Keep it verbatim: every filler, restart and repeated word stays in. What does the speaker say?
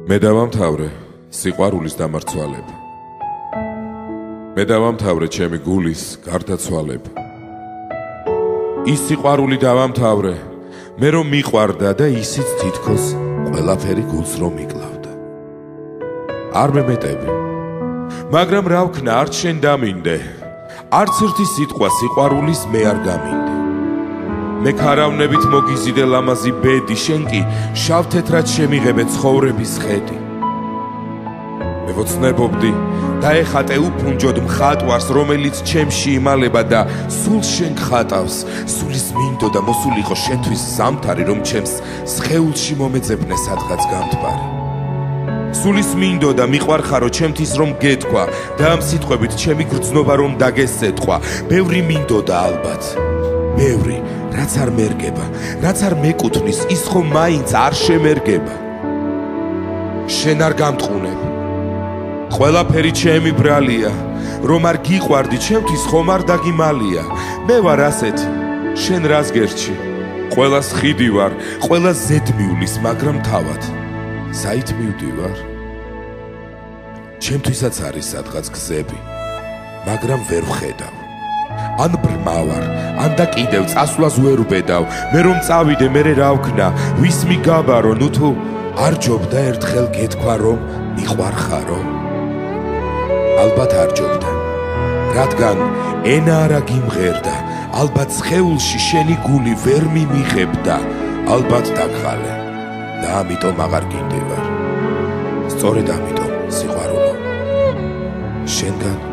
მე დავამთავრე სიყვარულის დამარცვალება. მე დავამთავრე ჩემი გულის გარდაცვალება. ის სიყვარული დავამთავრე, მე რომ მიყვარდა და ისიც თითქოს ყველაფერი გულს რომ იკლავდა. არ მემეტები, მაგრამ რა ვქნა, არც შენ დამინდე, არც ერთი სიტყვა სიყვარულის მე არ გამინდე. მე ქარავნებით მოგიზიდე ლამაზი ბედი, შენ კი შავ-თეთრად შემიღებე ცხოვრების ხედი. მე ვოცნებობდი და ეხატე უფუნჯოდ მხატვარს, რომელიც ჩემში იმალება და სულ შენ გხატავს. სულის მინდოდა მოსულიყო შენთვის ზამთარი, რომ ჩემს სხეულში მომეძებნე სადღაც გამთბარი. სულის მინდოდა მიყვარხარო ჩემთვის რომ გეთქვა და ამ სიტყვებით ჩემი გრძნობა რომ დაგესეთქვა. ბევრი მინდოდა ალბათ, ბევრი, რაც არ მერგება, რაც არ მეკუთვნის, ის ხომ მაინც არ შემერგება. შენ არ გამტყუნებ, ყველაფერი ჩემი ბრალია, რომ არ გიყვარდი, ჩემთვის ხომ არ დაგიმალია. მე ვარ ასეთი, შენ რას გერჩი, ყველას ხიდი ვარ, ყველა ზედ მიulis, მაგრამ თავად საით მივდივარ? ჩემთვისაც არის სადღაც გზები, მაგრამ ვერ ვხედავ. ან ბრმავარ, ან და კიდევ წასვლას ვერ ვბედავ. მე რომ წავიდე, მე რა ვქნა, ვის მიგაბარო, ნუ თუ არ ჯობდა ერთხელ გეთქვა რომ მიყვარხარო? ალბათ არ ჯობდა, რადგან ენა არა გიმღერდა, ალბათ სხეულში შენი გული ვერ მიმიღებდა, ალბათ დაგხალე და ამიტომ აღარ გინდევარ. სწორედ ამიტომ სიყვარულო, შენგან